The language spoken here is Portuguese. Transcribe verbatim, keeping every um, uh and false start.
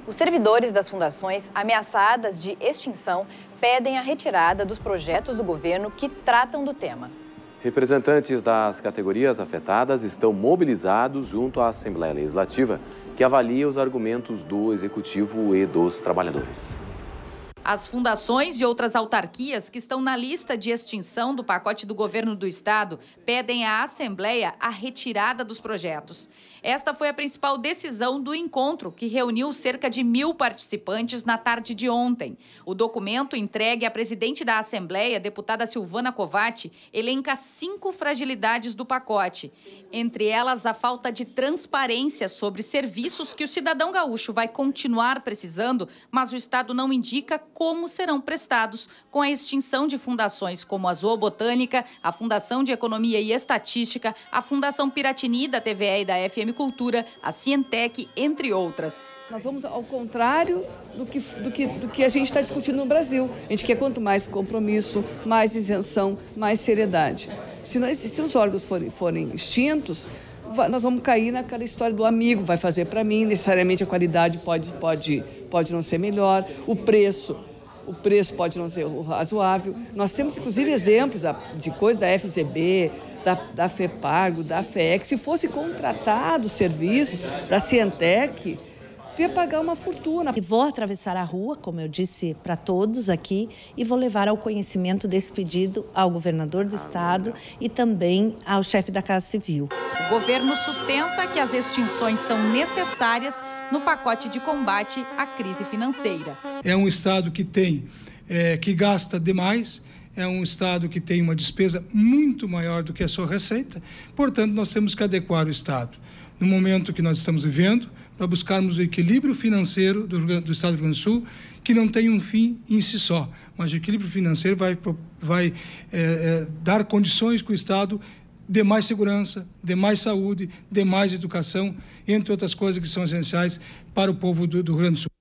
Os servidores das fundações ameaçadas de extinção pedem a retirada dos projetos do governo que tratam do tema. Representantes das categorias afetadas estão mobilizados junto à Assembleia Legislativa, que avalia os argumentos do Executivo e dos trabalhadores. As fundações e outras autarquias que estão na lista de extinção do pacote do governo do estado pedem à Assembleia a retirada dos projetos. Esta foi a principal decisão do encontro, que reuniu cerca de mil participantes na tarde de ontem. O documento entregue à presidente da Assembleia, deputada Silvana Covatti, elenca cinco fragilidades do pacote. Entre elas, a falta de transparência sobre serviços que o cidadão gaúcho vai continuar precisando, mas o estado não indica como serão prestados, com a extinção de fundações como a Zoobotânica, a Fundação de Economia e Estatística, a Fundação Piratini da T V E e da F M Cultura, a Cientec, entre outras. Nós vamos ao contrário do que, do que, do que a gente está discutindo no Brasil. A gente quer quanto mais compromisso, mais isenção, mais seriedade. Se, nós, se os órgãos forem, forem extintos, nós vamos cair naquela história do amigo, vai fazer para mim, necessariamente a qualidade pode, pode, pode não ser melhor, o preço, o preço pode não ser razoável. Nós temos, inclusive, exemplos de coisas da F Z B, da, da FEPAGO, da FEEC. Se fosse contratado serviços da Cientec, tu ia pagar uma fortuna. E vou atravessar a rua, como eu disse para todos aqui, e vou levar ao conhecimento desse pedido ao governador do estado e também ao chefe da Casa Civil. O governo sustenta que as extinções são necessárias no pacote de combate à crise financeira. É um estado que tem, é, que gasta demais, é um estado que tem uma despesa muito maior do que a sua receita, portanto, nós temos que adequar o estado. No momento que nós estamos vivendo, para buscarmos o equilíbrio financeiro do, do estado do Rio Grande do Sul, que não tem um fim em si só, mas o equilíbrio financeiro vai, vai é, é, dar condições que o estado dê mais segurança, dê mais saúde, dê mais educação, entre outras coisas que são essenciais para o povo do, do Rio Grande do Sul.